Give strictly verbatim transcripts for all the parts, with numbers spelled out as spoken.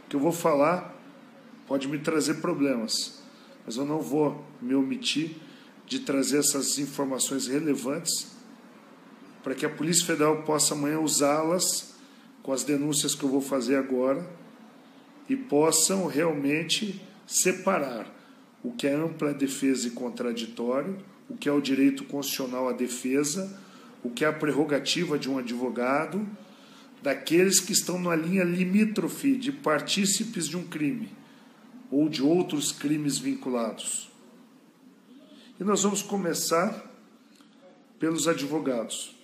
O que eu vou falar pode me trazer problemas, mas eu não vou me omitir de trazer essas informações relevantes para que a Polícia Federal possa amanhã usá-las com as denúncias que eu vou fazer agora e possam realmente separar o que é ampla defesa e contraditório, o que é o direito constitucional à defesa, o que é a prerrogativa de um advogado, daqueles que estão na linha limítrofe de partícipes de um crime ou de outros crimes vinculados. E nós vamos começar pelos advogados.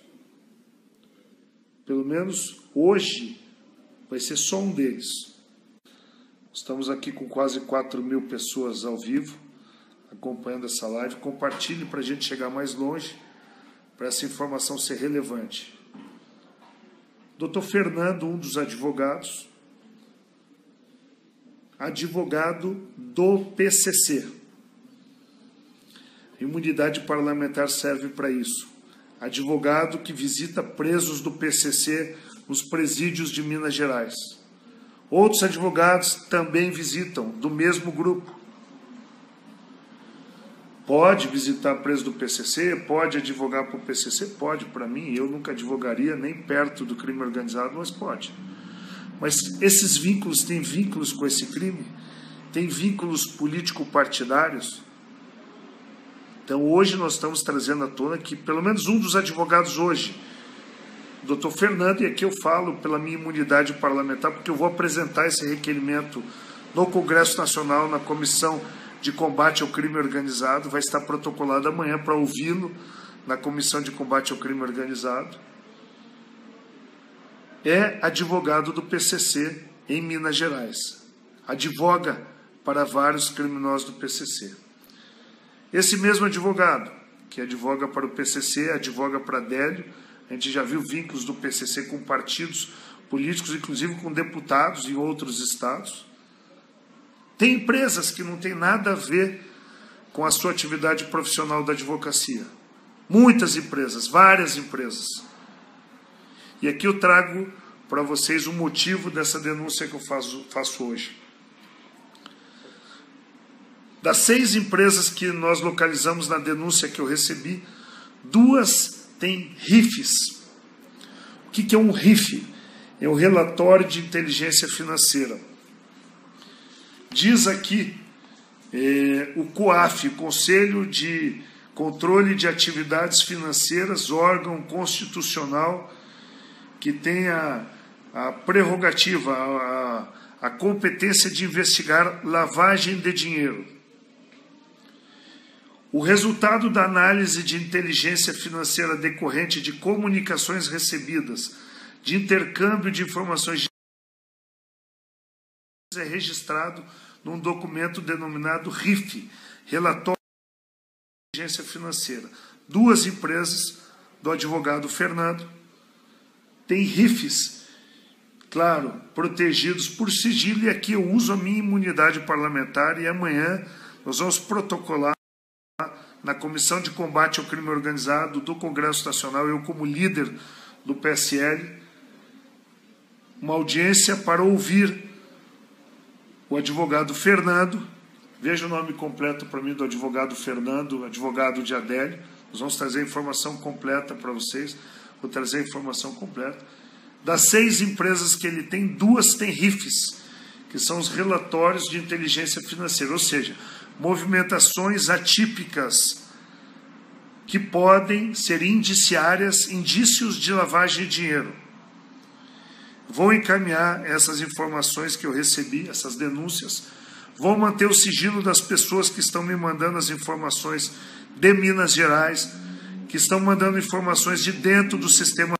Pelo menos hoje vai ser só um deles. Estamos aqui com quase quatro mil pessoas ao vivo acompanhando essa live. Compartilhe para a gente chegar mais longe, para essa informação ser relevante. doutor Fernando, um dos advogados, advogado do P C C. Imunidade parlamentar serve para isso. Advogado que visita presos do P C C nos presídios de Minas Gerais. Outros advogados também visitam, do mesmo grupo. Pode visitar preso do P C C, pode advogar para o P C C, pode. Para mim, eu nunca advogaria nem perto do crime organizado, mas pode. Mas esses vínculos têm vínculos com esse crime? Tem vínculos político-partidários? Então, hoje nós estamos trazendo à tona que pelo menos um dos advogados hoje, doutor Fernando, e aqui eu falo pela minha imunidade parlamentar, porque eu vou apresentar esse requerimento no Congresso Nacional, na Comissão de Combate ao Crime Organizado, vai estar protocolado amanhã para ouvi-lo na Comissão de Combate ao Crime Organizado. É advogado do P C C em Minas Gerais. Advoga para vários criminosos do P C C. Esse mesmo advogado, que advoga para o P C C, advoga para Adélio, a gente já viu vínculos do P C C com partidos políticos, inclusive com deputados em outros estados. Tem empresas que não têm nada a ver com a sua atividade profissional da advocacia. Muitas empresas, várias empresas. E aqui eu trago para vocês o motivo dessa denúncia que eu faço, faço hoje. Das seis empresas que nós localizamos na denúncia que eu recebi, duas têm R I Fs. O que é um R I F? É o Relatório de Inteligência Financeira. Diz aqui eh, o COAF, Conselho de Controle de Atividades Financeiras, órgão constitucional que tem a, a prerrogativa, a, a competência de investigar lavagem de dinheiro. O resultado da análise de inteligência financeira decorrente de comunicações recebidas, de intercâmbio de informações é registrado num documento denominado R I F, Relatório de Inteligência Financeira. Duas empresas do advogado Fernando têm R I Fs, claro, protegidos por sigilo, e aqui eu uso a minha imunidade parlamentar e amanhã nós vamos protocolar na Comissão de Combate ao Crime Organizado do Congresso Nacional, eu como líder do P S L, uma audiência para ouvir o advogado Fernando. Veja o nome completo para mim do advogado Fernando, advogado de Adélio. Nós vamos trazer a informação completa para vocês. Vou trazer a informação completa. Das seis empresas que ele tem, duas têm R I Fs, que são os relatórios de inteligência financeira, ou seja, movimentações atípicas que podem ser indiciárias, indícios de lavagem de dinheiro. Vou encaminhar essas informações que eu recebi, essas denúncias. Vou manter o sigilo das pessoas que estão me mandando as informações de Minas Gerais, que estão mandando informações de dentro do sistema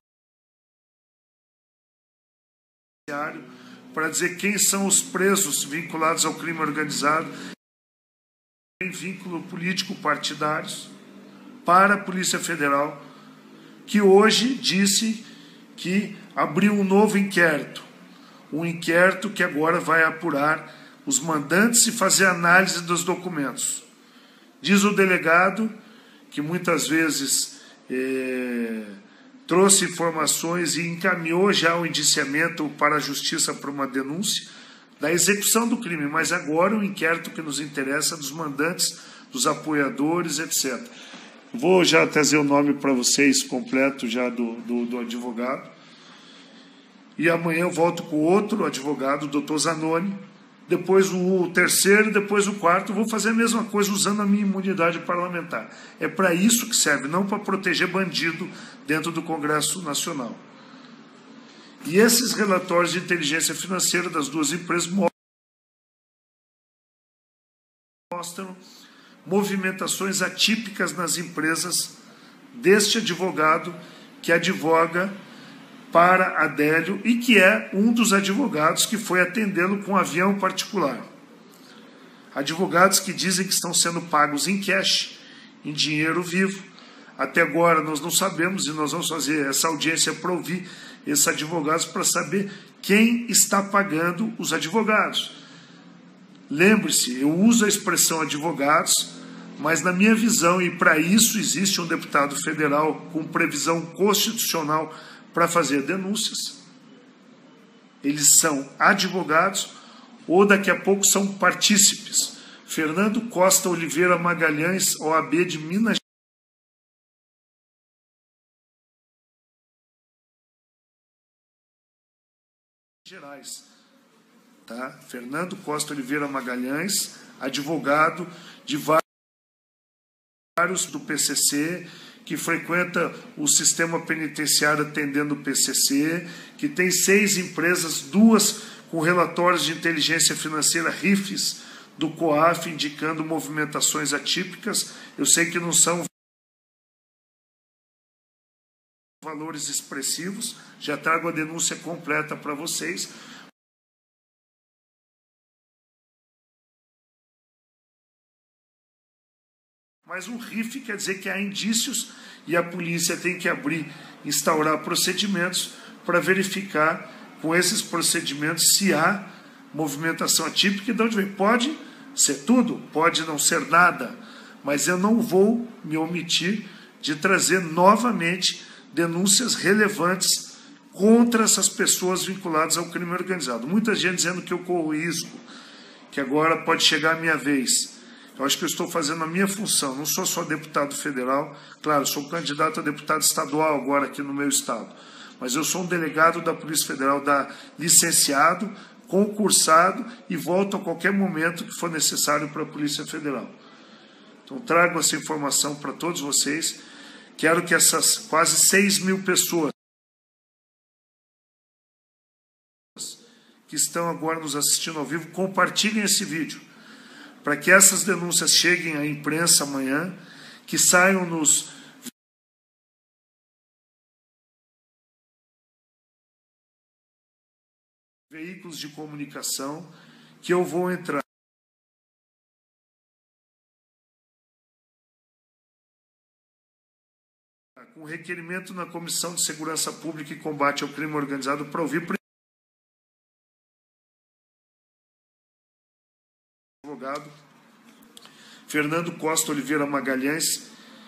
judiciário, para dizer quem são os presos vinculados ao crime organizado, em vínculo político-partidários, para a Polícia Federal, que hoje disse que abriu um novo inquérito, um inquérito que agora vai apurar os mandantes e fazer análise dos documentos. Diz o delegado que muitas vezes é, trouxe informações e encaminhou já o indiciamento para a Justiça para uma denúncia. da execução do crime, mas agora o inquérito que nos interessa dos mandantes, dos apoiadores, etcétera. Vou já trazer o nome para vocês completo já do, do, do advogado. E amanhã eu volto com outro advogado, o doutor Zanoni, depois o terceiro, depois o quarto. Vou fazer a mesma coisa usando a minha imunidade parlamentar. É para isso que serve, não para proteger bandido dentro do Congresso Nacional. E esses relatórios de inteligência financeira das duas empresas mostram movimentações atípicas nas empresas deste advogado que advoga para Adélio e que é um dos advogados que foi atendê-lo com um avião particular. Advogados que dizem que estão sendo pagos em cash, em dinheiro vivo. Até agora nós não sabemos, e nós vamos fazer essa audiência para ouvir esses advogados para saber quem está pagando os advogados. Lembre-se, eu uso a expressão advogados, mas na minha visão, e para isso existe um deputado federal com previsão constitucional para fazer denúncias. Eles são advogados ou daqui a pouco são partícipes. Fernando Costa Oliveira Magalhães, O A B de Minas Gerais. Tá? Fernando Costa Oliveira Magalhães, advogado de vários do P C C, que frequenta o sistema penitenciário atendendo o P C C, que tem seis empresas, duas com relatórios de inteligência financeira R I Fs do COAF, indicando movimentações atípicas. Eu sei que não são valores expressivos, já trago a denúncia completa para vocês. Mas um R I F quer dizer que há indícios e a polícia tem que abrir, instaurar procedimentos para verificar com esses procedimentos se há movimentação atípica e de onde vem. Pode ser tudo, pode não ser nada, mas eu não vou me omitir de trazer novamente denúncias relevantes contra essas pessoas vinculadas ao crime organizado. Muita gente dizendo que eu corro risco, que agora pode chegar a minha vez. Eu acho que eu estou fazendo a minha função, não sou só deputado federal, claro, sou candidato a deputado estadual agora aqui no meu estado, mas eu sou um delegado da Polícia Federal, da licenciado, concursado e volto a qualquer momento que for necessário para a Polícia Federal. Então trago essa informação para todos vocês, quero que essas quase seis mil pessoas que estão agora nos assistindo ao vivo compartilhem esse vídeo, para que essas denúncias cheguem à imprensa amanhã, que saiam nos veículos de comunicação, que eu vou entrar com requerimento na Comissão de Segurança Pública e Combate ao Crime Organizado para ouvir advogado Fernando Costa Oliveira Magalhães,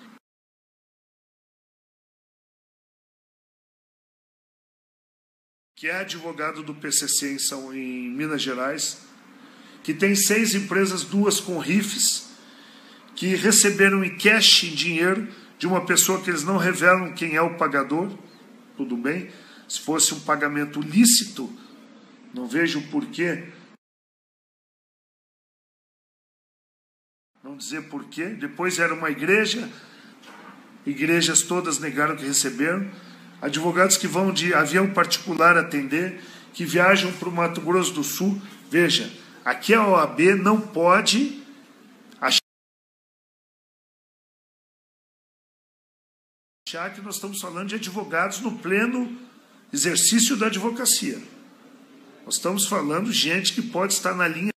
que é advogado do P C C em, São, em Minas Gerais, que tem seis empresas, duas com R I Fs, que receberam em cash, em dinheiro, de uma pessoa que eles não revelam quem é o pagador. Tudo bem, se fosse um pagamento lícito, não vejo o porquê não dizer porquê. Depois era uma igreja, igrejas todas negaram que receberam. Advogados que vão de avião particular atender, que viajam para o Mato Grosso do Sul. Veja, aqui a O A B não pode achar que nós estamos falando de advogados no pleno exercício da advocacia. Nós estamos falando de gente que pode estar na linha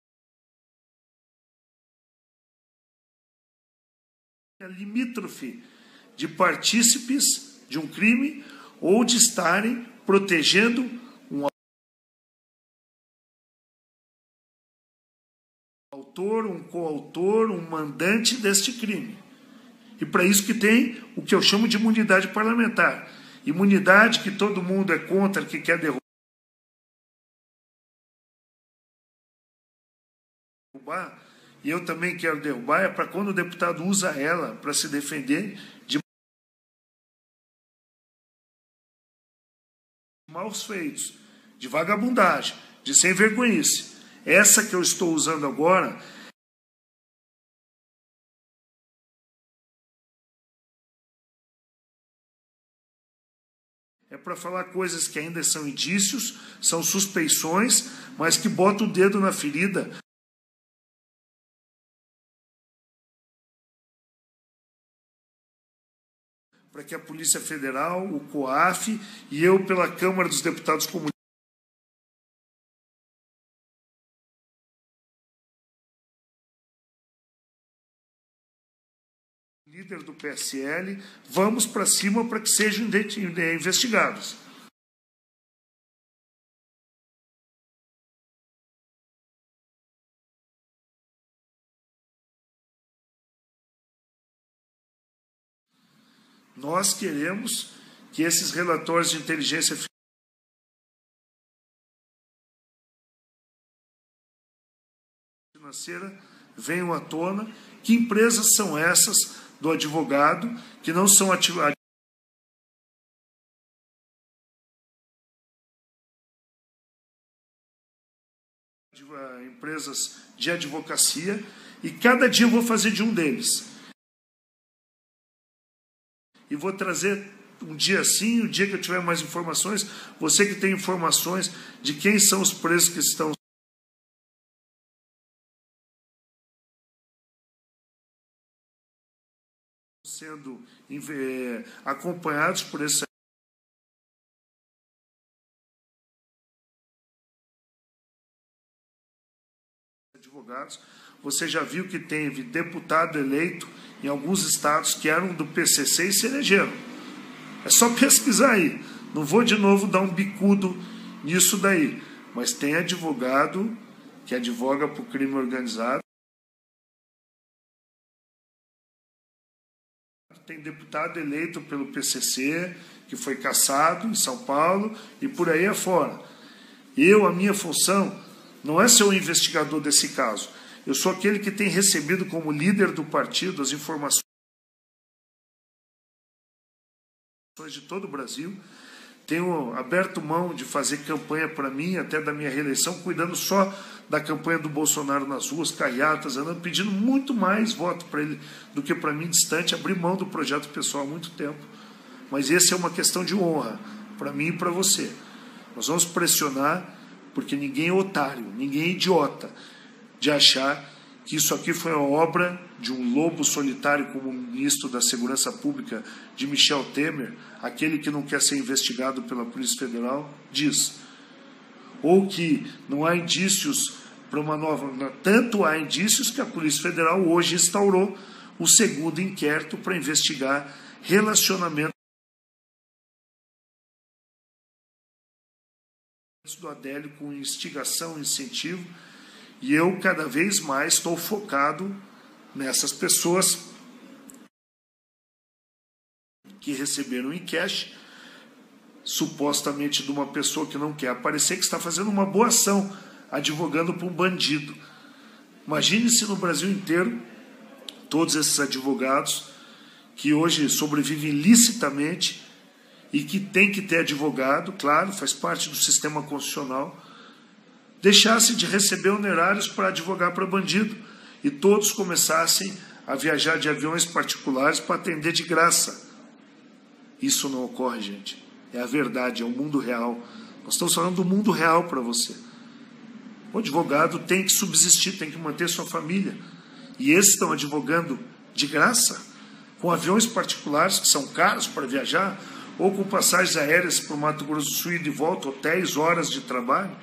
limítrofe de partícipes de um crime ou de estarem protegendo um autor, um coautor, um mandante deste crime. E para isso que tem o que eu chamo de imunidade parlamentar. Imunidade que todo mundo é contra, que quer derrubar. derrubar, e eu também quero derrubar, é para quando o deputado usa ela para se defender de maus feitos, de vagabundagem, de sem vergonhice. Essa que eu estou usando agora é para falar coisas que ainda são indícios, são suspeições, mas que botam o dedo na ferida para que a Polícia Federal, o COAF e eu, pela Câmara dos Deputados Comunistas, líder do P S L, vamos para cima para que sejam investigados. Nós queremos que esses relatórios de inteligência financeira venham à tona. Que empresas são essas do advogado que não são ativadas? Empresas de advocacia, e cada dia eu vou fazer de um deles. E vou trazer um dia assim, o dia que eu tiver mais informações, você que tem informações de quem são os presos que estão sendo é, acompanhados por esses advogados. Você já viu que teve deputado eleito em alguns estados que eram do P C C e se elegeram. É só pesquisar aí. Não vou de novo dar um bicudo nisso daí. Mas tem advogado que advoga para o crime organizado. Tem deputado eleito pelo P C C, que foi cassado em São Paulo e por aí afora. Eu, a minha função, não é ser o investigador desse caso. Eu sou aquele que tem recebido como líder do partido as informações de todo o Brasil. Tenho aberto mão de fazer campanha para mim, até da minha reeleição, cuidando só da campanha do Bolsonaro nas ruas, carreatas, andando, pedindo muito mais voto para ele do que para mim distante, abri mão do projeto pessoal há muito tempo. Mas essa é uma questão de honra, para mim e para você. Nós vamos pressionar, porque ninguém é otário, ninguém é idiota, de achar que isso aqui foi uma obra de um lobo solitário como ministro da Segurança Pública de Michel Temer, aquele que não quer ser investigado pela Polícia Federal, diz. Ou que não há indícios para uma nova... Tanto há indícios que a Polícia Federal hoje instaurou o segundo inquérito para investigar relacionamento do Adélio com instigação, incentivo. E eu, cada vez mais, estou focado nessas pessoas que receberam em cash, supostamente de uma pessoa que não quer aparecer, que está fazendo uma boa ação, advogando para um bandido. Imagine se no Brasil inteiro, todos esses advogados que hoje sobrevivem licitamente e que tem que ter advogado, claro, faz parte do sistema constitucional, deixasse de receber honorários para advogar para bandido e todos começassem a viajar de aviões particulares para atender de graça. Isso não ocorre, gente. É a verdade, é o mundo real. Nós estamos falando do mundo real para você. O advogado tem que subsistir, tem que manter sua família. E esses estão advogando de graça, com aviões particulares que são caros para viajar, ou com passagens aéreas para o Mato Grosso do Sul e de volta, hotéis, horas de trabalho.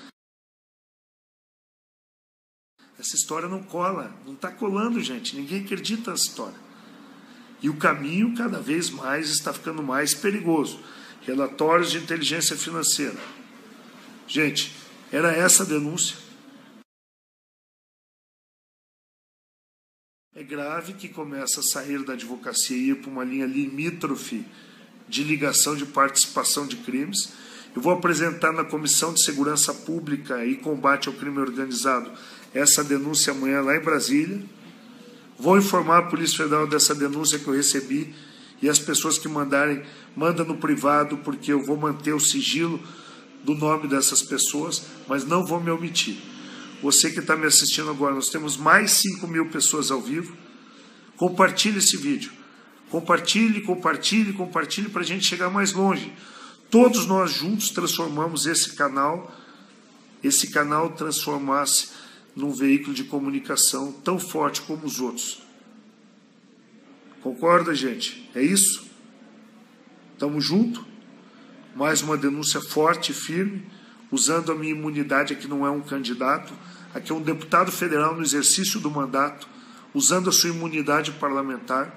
Essa história não cola, não está colando, gente. Ninguém acredita nessa história. E o caminho cada vez mais está ficando mais perigoso. Relatórios de inteligência financeira. Gente, era essa a denúncia. É grave que começa a sair da advocacia e ir para uma linha limítrofe de ligação de participação de crimes. Eu vou apresentar na Comissão de Segurança Pública e Combate ao Crime Organizado essa denúncia amanhã lá em Brasília. Vou informar a Polícia Federal dessa denúncia que eu recebi e as pessoas que mandarem, manda no privado, porque eu vou manter o sigilo do nome dessas pessoas, mas não vou me omitir. Você que está me assistindo agora, nós temos mais cinco mil pessoas ao vivo. Compartilhe esse vídeo. Compartilhe, compartilhe, compartilhe para a gente chegar mais longe. Todos nós juntos transformamos esse canal, esse canal transformasse num veículo de comunicação tão forte como os outros. Concorda, gente? É isso? Estamos juntos? Mais uma denúncia forte e firme, usando a minha imunidade, aqui não é um candidato, aqui é um deputado federal no exercício do mandato, usando a sua imunidade parlamentar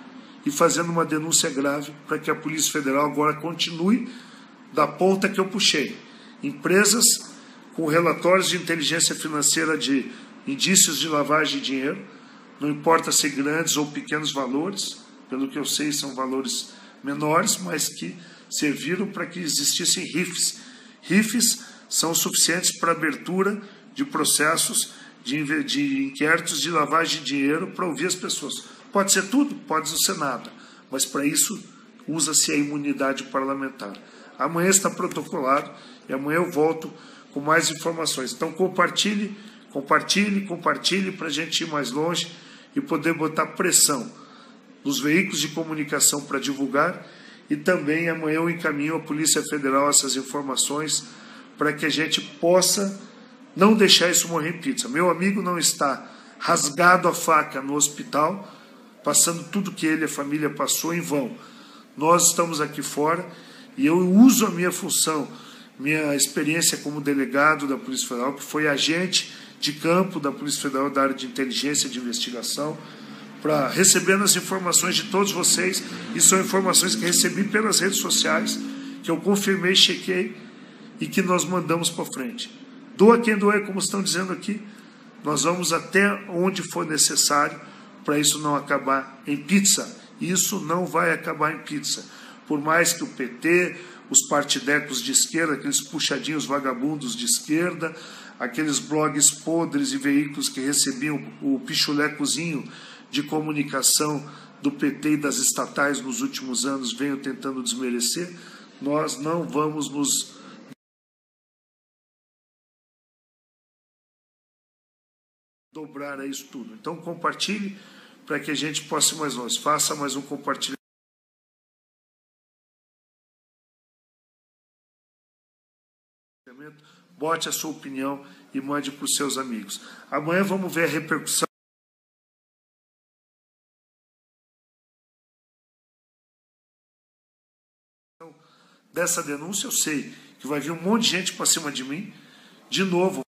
e fazendo uma denúncia grave para que a Polícia Federal agora continue da ponta que eu puxei. Empresas com relatórios de inteligência financeira de indícios de lavagem de dinheiro, não importa se grandes ou pequenos valores, pelo que eu sei são valores menores, mas que serviram para que existissem R I Fs. R I Fs são suficientes para abertura de processos de, de inquéritos de lavagem de dinheiro para ouvir as pessoas. Pode ser tudo, pode não ser nada, mas para isso usa-se a imunidade parlamentar. Amanhã está protocolado e amanhã eu volto com mais informações. Então compartilhe, compartilhe, compartilhe para a gente ir mais longe e poder botar pressão nos veículos de comunicação para divulgar, e também amanhã eu encaminho à Polícia Federal essas informações para que a gente possa não deixar isso morrer em pizza. Meu amigo não está rasgado a faca no hospital, passando tudo que ele e a família passou em vão. Nós estamos aqui fora e eu uso a minha função, minha experiência como delegado da Polícia Federal, que foi agente de campo da Polícia Federal da área de inteligência e de investigação, para receber as informações de todos vocês, e são informações que recebi pelas redes sociais, que eu confirmei, chequei e que nós mandamos para frente. Doa quem doer, como estão dizendo aqui, nós vamos até onde for necessário para isso não acabar em pizza. Isso não vai acabar em pizza. Por mais que o P T, os partidecos de esquerda, aqueles puxadinhos vagabundos de esquerda, aqueles blogs podres e veículos que recebiam o pichulecozinho de comunicação do P T e das estatais nos últimos anos venham tentando desmerecer, nós não vamos nos dobrar a isso tudo. Então compartilhe para que a gente possa ir mais longe. Faça mais um compartilhamento. Bote a sua opinião e mande para os seus amigos. Amanhã vamos ver a repercussão dessa denúncia. Eu sei que vai vir um monte de gente para cima de mim. De novo,